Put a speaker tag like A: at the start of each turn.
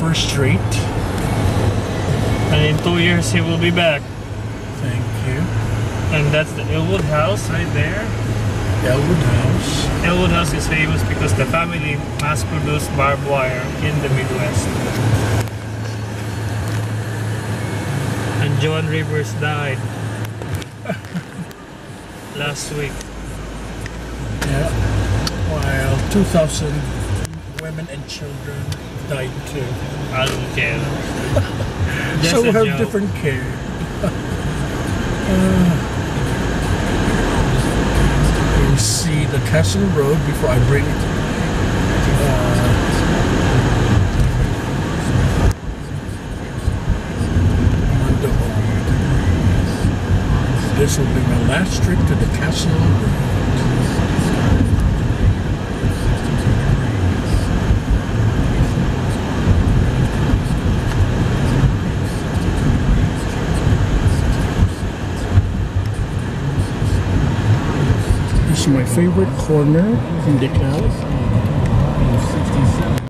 A: First Street.
B: And in 2 years he will be back.
A: Thank you.
B: And that's the Elwood House right there.
A: Elwood House.
B: Elwood House is famous because the family mass-produced barbed wire in the Midwest. And Joan Rivers died last week.
A: Yeah. While 2,000 women and children died too.
B: I don't care.
A: So we have
B: joke.
A: different care. You see the Castle Road before I bring it. This will be my last trip to the Castle Road. This is my favorite corner in DeKalb.